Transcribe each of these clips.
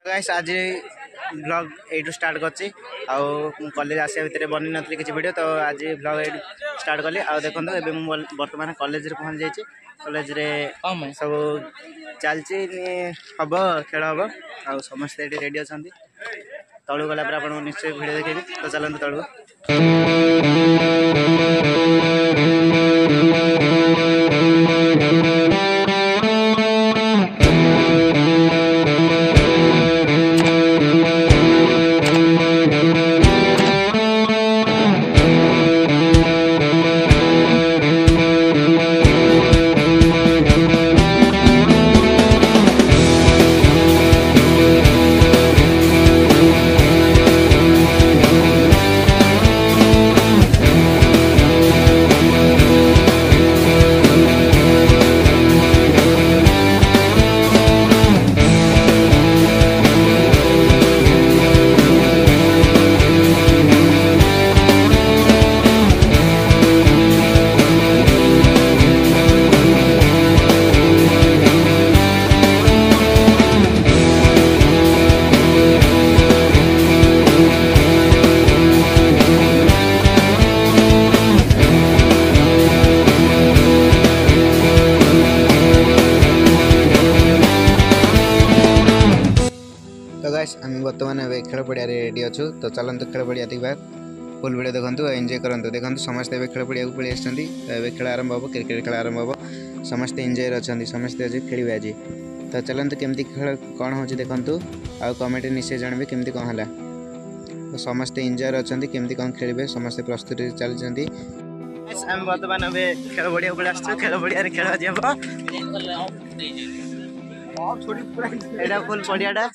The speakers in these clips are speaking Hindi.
गाइस आज ब्लॉग एटू स्टार्ट करछि कॉलेज आसिया भितर बनी नथली किछि वीडियो तो आज ब्लॉग एटू स्टार्ट कली आ देखंतु एबे मु वर्तमान कॉलेज रे पहुंच जाइछि। कॉलेज रे सब चलछि हबो खेल हबो आ समस्त एटी रेडी अछंती। तळु गला पर आपण निश्चय वीडियो देखेबी तो चलंतु तळु। तो गाइस आम बर्तमान खेल पड़िया रेडी अच्छु तो चलते खेल पड़िया देखा फुल वीडियो देखो एंजॉय करते देखो समस्त खेल पड़िया को पलि आसछन्ती। खेल आरंभ हम क्रिकेट खेल आरंभ हम समस्त एंजॉय अच्छा समस्त आज खेल आज तो चलते केमती खेल कौन हो देखु आ कमेंट निश्चय जानवे केमती कौन है तो समस्त एंजॉय अच्छा केमती कौन खेलेंगे समस्त प्रस्तुति चलती। आम बर्तमान खेल पड़िया को आस खेल पड़िया खेल एटा फुल पड़ियाटा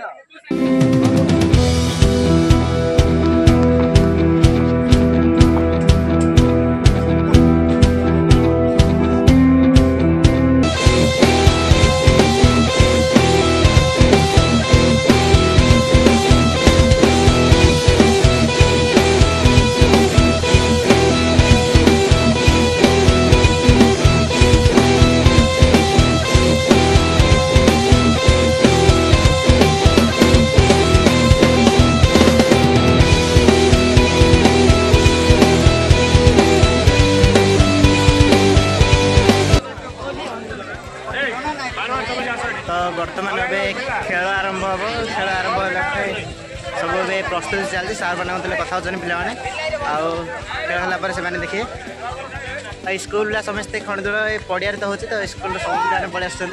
तो बर्तमान खेल आरंभ हम खेल आरंभ सब प्रस्तुति चलती सार मैंने कथा होनी पिला खेल होगापर से देखिए स्कूल समस्ते खंडदूर पड़िया तो होती तो स्कूल सब पिला पलि आस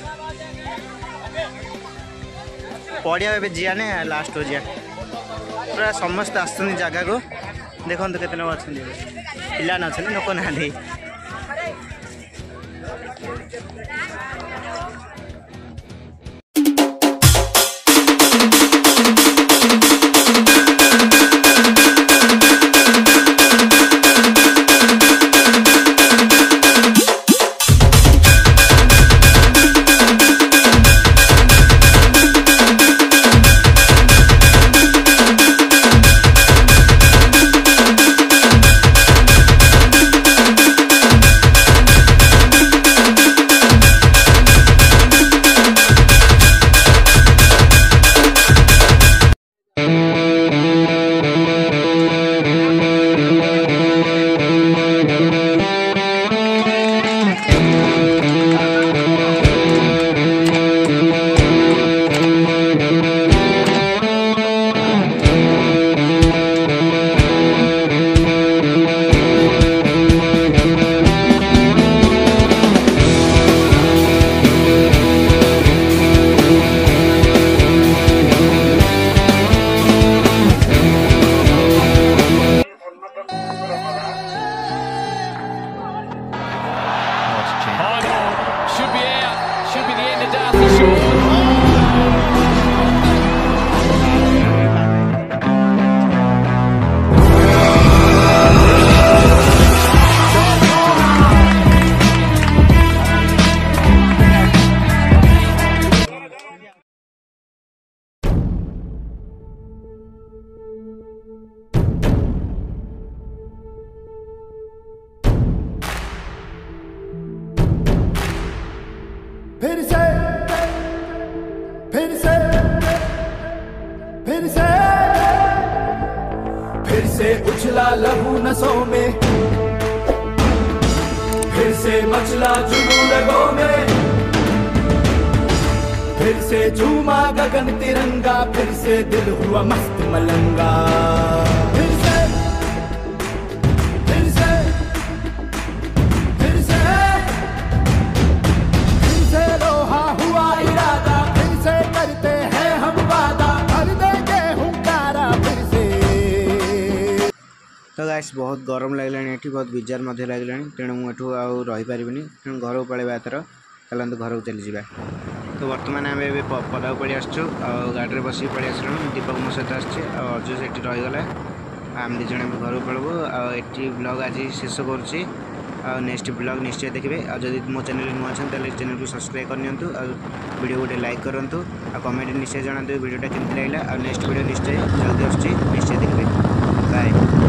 पड़िया जीआने लास्ट जीआ पूरा समस्त आस जगह को देखो केते लोग अच्छा पिला ना लोक ना से उछला लहू नसों में, फिर से मचला जुनून रगों में, फिर से झूमा गगन तिरंगा, फिर से दिल हुआ मस्त मलंगा। फिर से, फिर से, फिर से, फिर से लोहा हुआ इरादा, फिर से करते हैं हम वादा, भर देंगे हुंकारा फिर से। तो गाइस बहुत गरम लगलानी, एठी बहुत बिजार मध्य लगलानी, तेणु मुझे आउ रही पारिनी, तेणु घर को पलैबा एथर। चलते घर को चली जावा। तो बर्तमान आम ए पदा पलि आसचु, गाड़ी बस पलि आसलु। दीपक मो सहित आर्जु से रहीगला, आम दिज घर को पलू। आठी ब्लॉग आज शेष करुच्ची, नेक्स्ट ब्लॉग निश्चय देखिए। जदि मो चैनल नुआ अच्छा चैनल को सब्सक्राइब करनी, वीडियो गोटे लाइक करूँ, कमेंट निश्चय जनातु वीडियोटा केमती लगे। नेक्स्ट वीडियो निश्चय जल्दी आसुच्ची, निश्चय देखिए। बाय।